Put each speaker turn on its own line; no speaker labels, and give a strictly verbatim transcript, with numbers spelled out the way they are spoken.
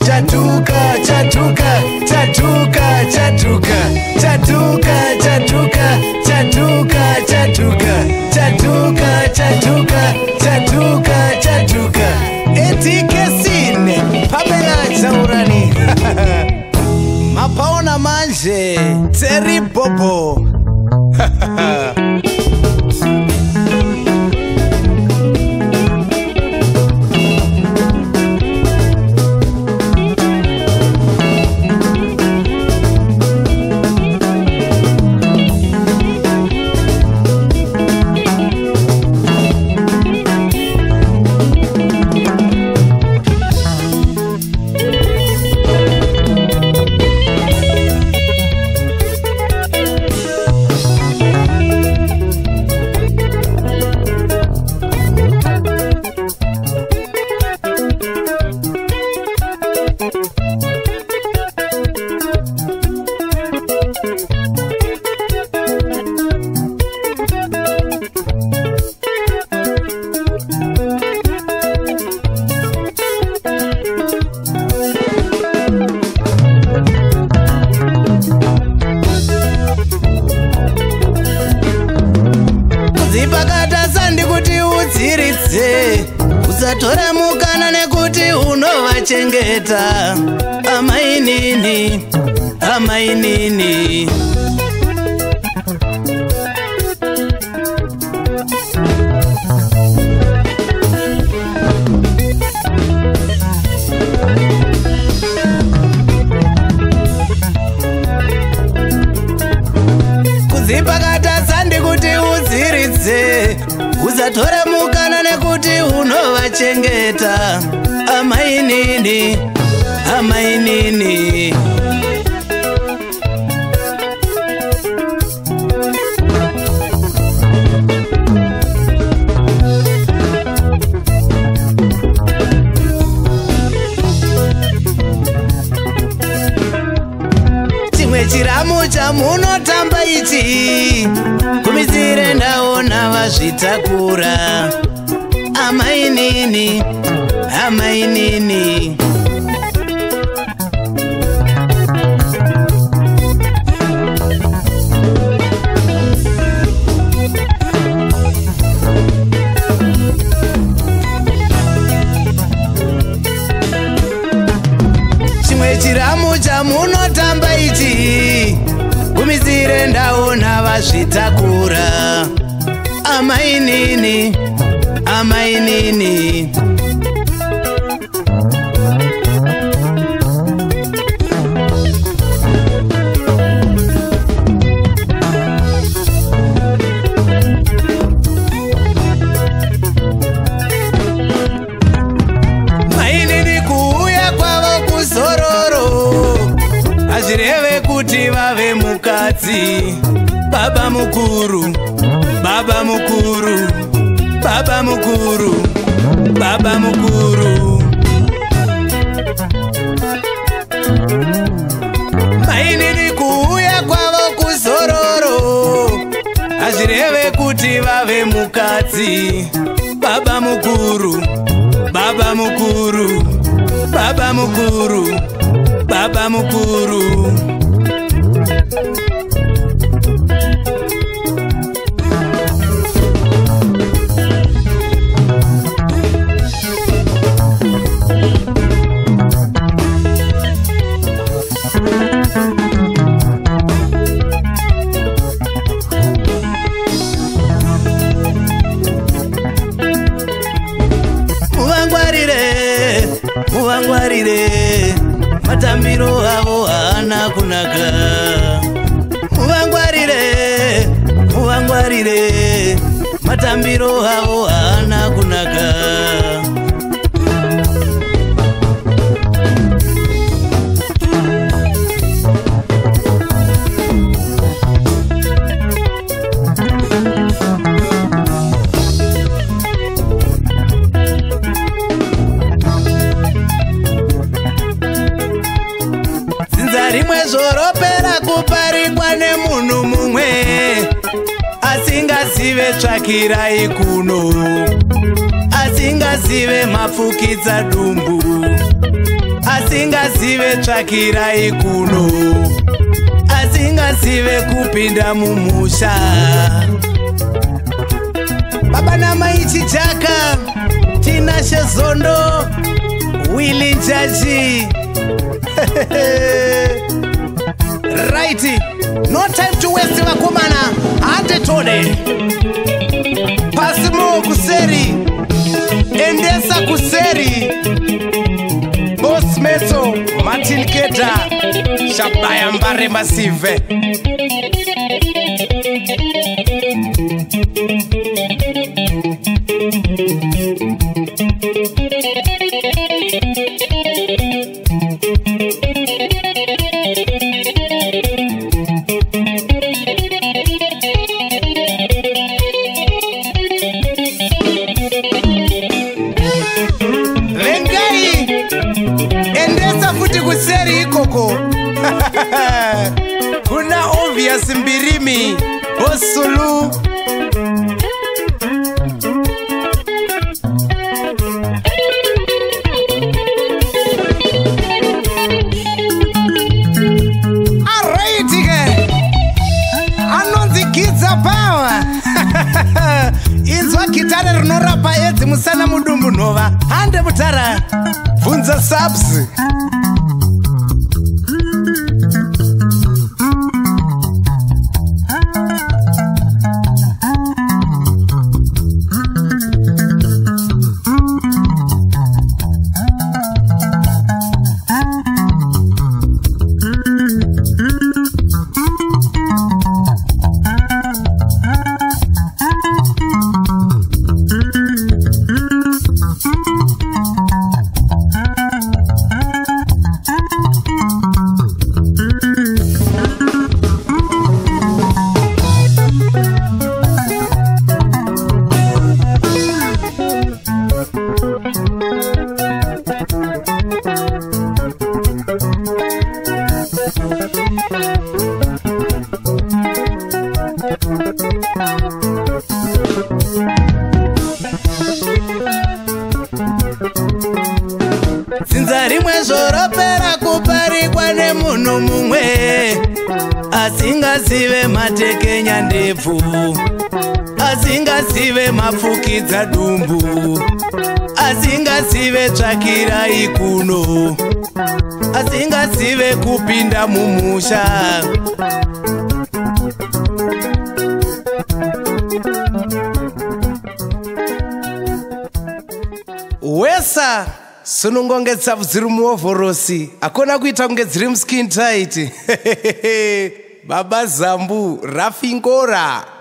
chatuka chatuka chatuka chatuka chatuka chatuka chatuka chatuka chatuka chatuka chatuka chatuka etikesine Pamela Zaurani mapaona manje Terry Bobo usatora mukana nekuti unovachengeta amainini amainini kuzipakata sandi kuti udziridze usatora mukana nekuti unovachengeta amainini amainini chimwe chiramu chamunotamba ichi kumizire ndaona vazvitakura amainini amainini chimwe chiramu chamunotamba ichi kumizire ndaona vazvitakura amainini amainini mainini kuuya kwavo kuzororo hazvireve kuti vave mukadzi baba mukuru baba mukuru baba mukuru baba mukuru mainini kuuya kwavo kuzororo hazvireve kuti vave mukadzi baba mukuru baba mukuru baba mukuru baba mukuru muvangwarire matambiro avo haana kunaka muvangwarire muvangwarire matambiro avo haana kunaka rimwe zvoropera kuparikwa nemunhu mumwe asingazive tsvakirai kuno asingazive mafukidza dumbu asingazive tsvakirai kuno, asingazive kupinda mumusha. Baba namai Chijaka, Tinashe Zondo, Willie Jaji. Righty, no time to waste vakomana. Ante tone Pasimo kuseri, Endesa kuseri, Boss Meto, Martin Keta, Shabaya Mbare Masive. Kuseri ikoko kuna obvious Mbirimi Osulu Araitige Anonzi Kiza Power Inzwa kitare runorapa edzi musana mudumbu nova hande mutara Funza subs Sinza rimwe zvoropera kuparikwa nemunhu mumwe asingazive matekenya ndebvu, asingazive mapfukidza dumbu, asingazive tsvakirai kuno, asingazive kupinda mumusha. Wesa sunungonge tsavu dziri muovhorosi akona kuita kunge dziri muskin tight. Baba Zambu Rafingora.